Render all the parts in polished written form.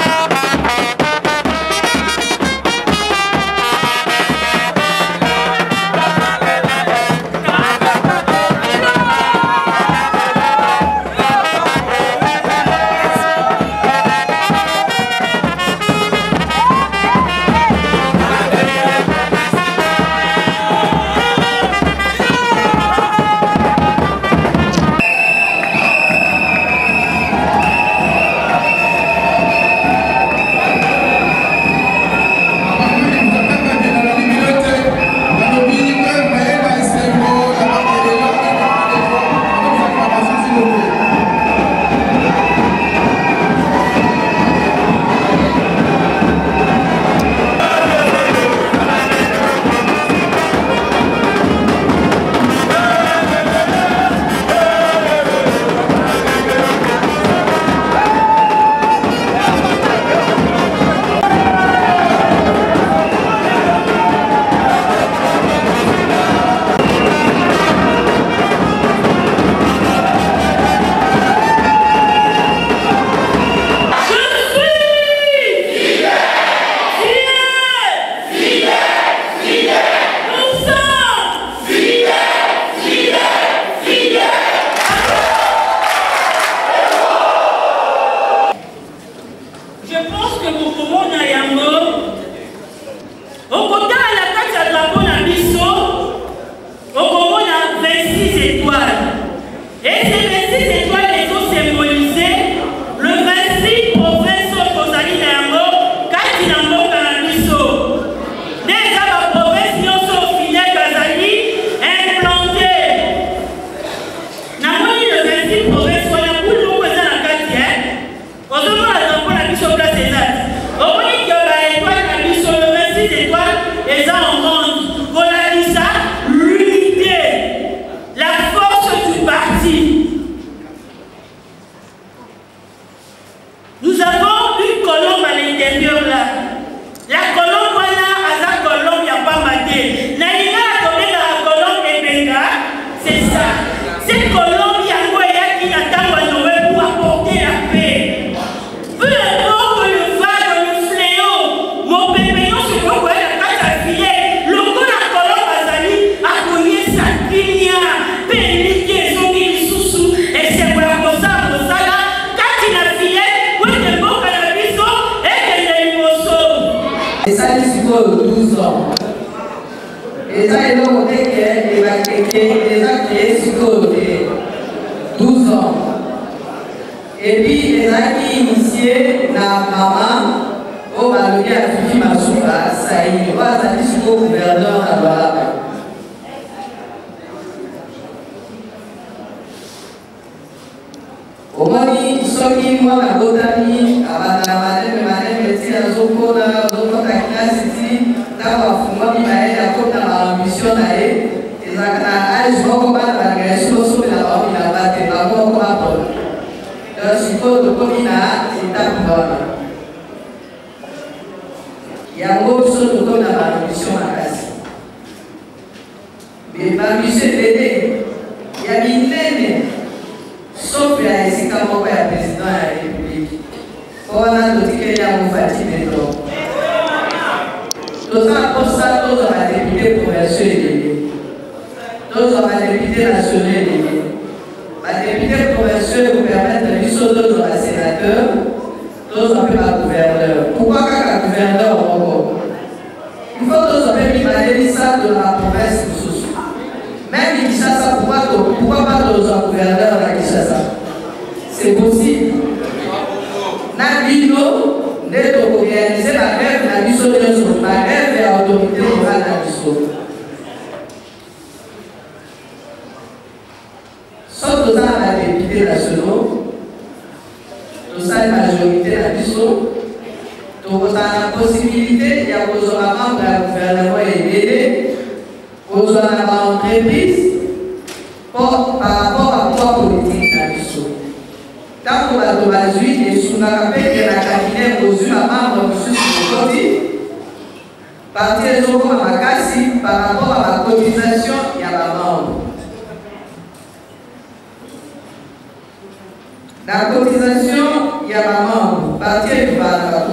Et puis, les acquis initiés, la maman, au Malogi a suivi ma soupa, ça y est, ça dit sur le gouverneur à Douala. Au moins, soki moi, ma botanie, à la madame, métier, à Zokona, City, d'avoir fumé, mais à côté de ma ambition, et ça a je vois comment la gestion sur la parole, il a battu, la voix, comment le support de Comina, c'est à Pouvoir. Il y a beaucoup de choses dans la mission à Cassi. Mais ma mission est aidée. Il y a une nene, sauf la Esika Moko et le président de la République. Pour la notifier, il y a un fatigué de l'eau. Nous avons pour ça, nous avons député provinciaux élevés. Nous avons député nationaux élevés. La députée provinciale vous permet de lui sauter dans la sénateur, nous avons pas gouverneur. Pourquoi qu'un gouverneur au Congo? Il faut que nous avons mis ça de la province de Soussou. Même Kinshasa, pourquoi pas nous avons gouverneur à Kinshasa? C'est possible. Nabino, n'est pas organisé la grève, la mission de la grève et l'autorité morale de la mission. Sauf que nous avons la députée nationale, nous avons la majorité de la mission, nous avons la possibilité, il y a besoin d'un membre du gouvernement aidé, besoin d'une entreprise par rapport à quoi politique de la mission. Tant que nous avons la juge et sous la campagne de la cabinet, nous avons un membre de ce côté, partir des autres comme à Makassi, par rapport à la cotisation, il y a un membre. La cotisation, il y a un membre. Partir du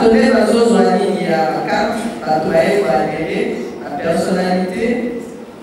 donner la chose il y a 4, la personnalité,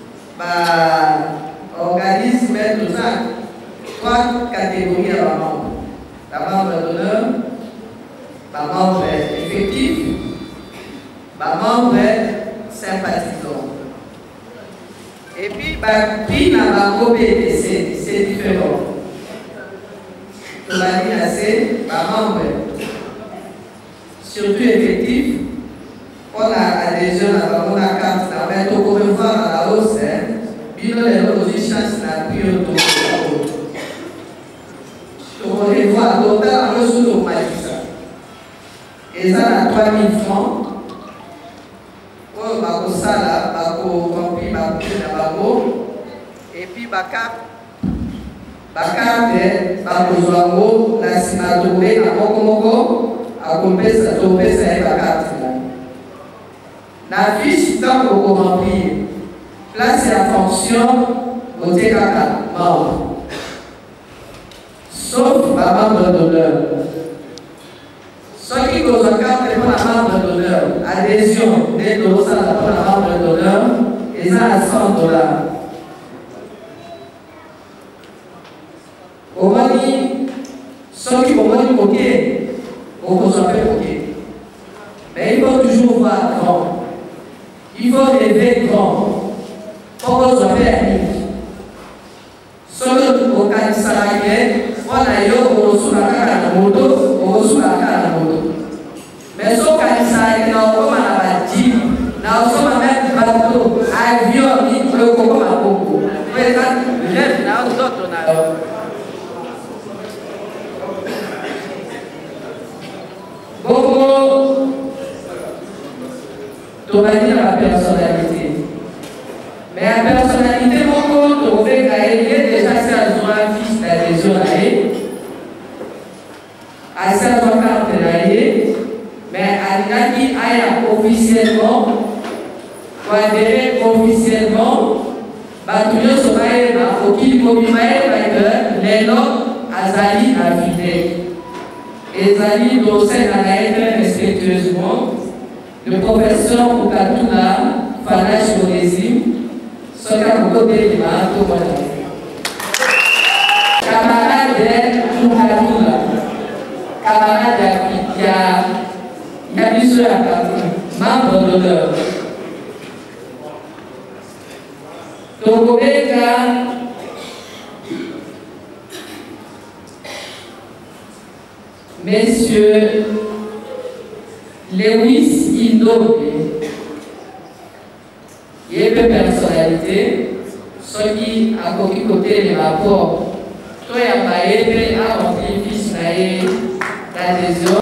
organisme, tout ça, 3 catégories à membres. La membre d'honneur, la membre effectif, la membre sympathisant. Et puis, puis la BDC, c'est différent. Tout la ligne assez, la membre surtout effectif, on a adhésion à la carte, on a tout pour voir à la hausse, puis on a une chance à plus autour de la haute. On va voir total en dessous de Malisa. Et ça a 3 000 francs. On va pour ça là, on va pour remplir ma bouche de babo. Et puis ma carte, va pour jouer la cimatomée à Mokomoko, à compenser ça et ma carte. La fiche tant pour remplir. Là c'est la fonction au TKK, membre. Sauf la membre d'honneur. Ce qui cause un carte pour la membre d'honneur, adhésion des dossards pour la membre d'honneur, et ça à $100. Au moins, ceux qui vont dire OK, on peut s'appeler OK. Mais il faut toujours voir grand. Il faut rêver grand. Pour qu'on soit fait solo au cas de salarié, on a eu au sous la carte de moto, au sous la carte de moto. Mais ce cas de salarié, on a la bâtie, on a même bateau, avion, il peut comme un beaucoup. Par exemple, rêve, nous autres, on a. Beaucoup, tu vas dire la personnalité. Mais la personnalité, beaucoup, tu vas faire déjà c'est un fils d'adhésion à ça, on va mais à qui aille officiellement, pour adhérer officiellement, tout le monde se va au qui les noms Azali affidés. Et Azali doit être respectueusement le professeur Oukatouna Fanache Monésim, ce qu'a beaucoup de l'imam, tout le monde. Camarade Oukatouna, camarade qui a mis sur la partie, membre d'honneur. Donc, Messieurs Lewis Indobe, il y a une personnalité, ceux qui a côté les rapports, toi il y a rempli fils d'adhésion.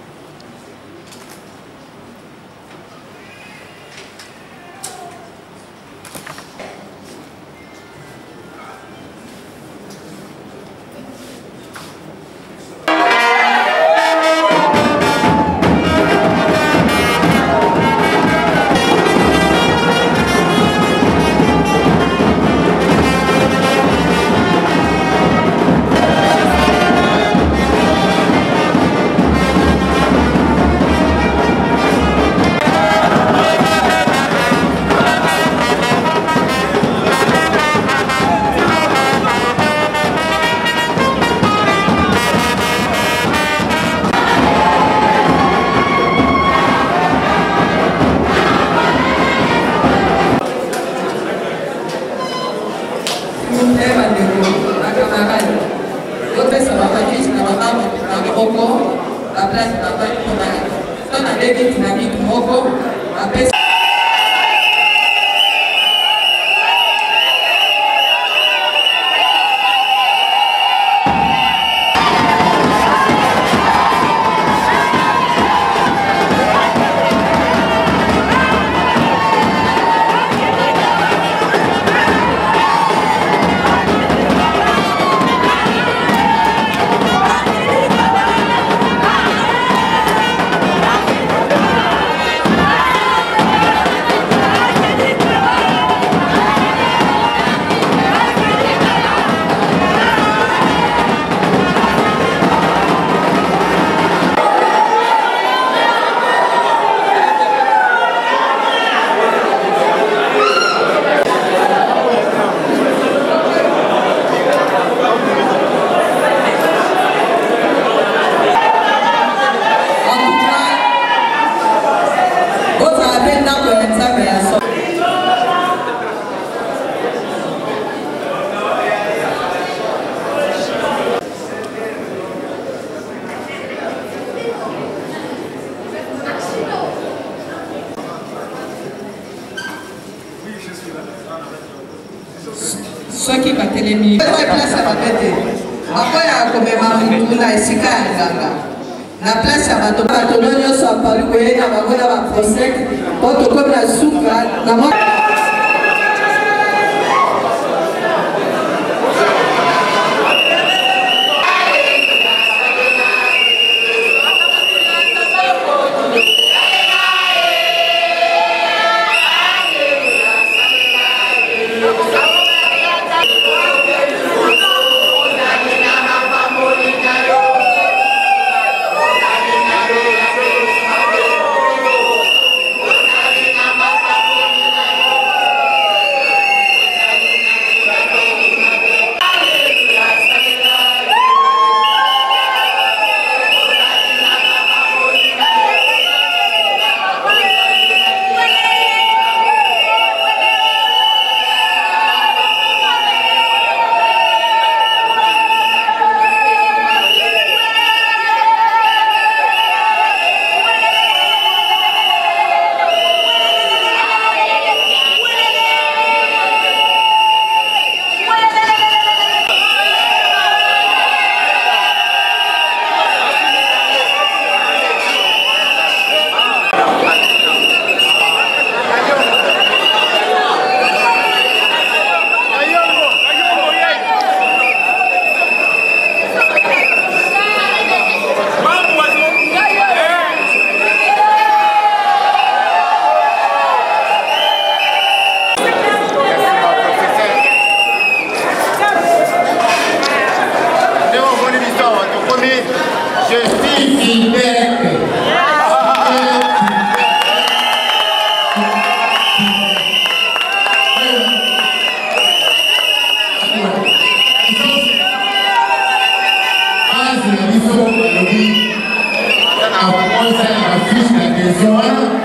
soki batelemi place ya babete akoya komema mutu na esika ya nganga na place ya bato nyonso apali koyena bango na baprosek po tokomi na suka na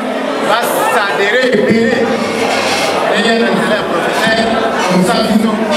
va s'adhérer et payer. Et il y a un professeur, comme ça, disons.